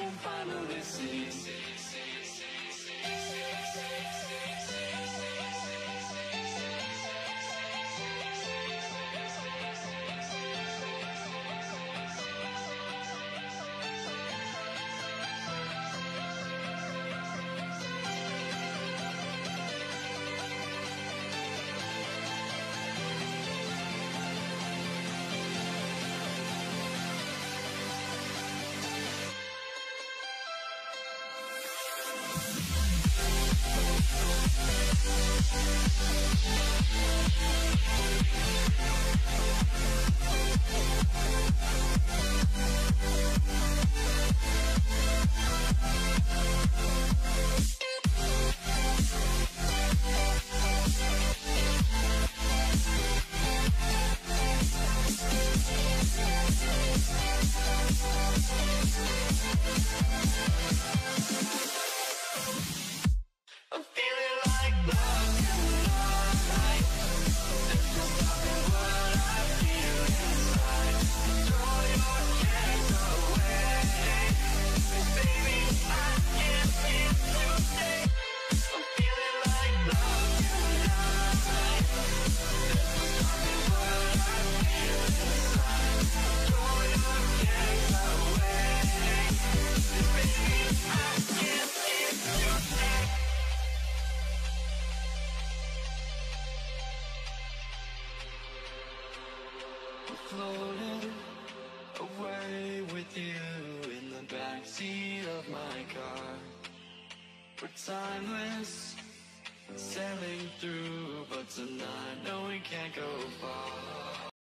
can finally see. I'm feeling like love tonight. There's no stopping what I feel inside. Throw your cares away. Baby, I can't feel today. I'm feeling like love tonight. There's no stopping what I feel inside. Throw your cares away. Baby, I can't feel today. Floating away with you in the backseat of my car. We're timeless, sailing through, but tonight, no, we can't go far.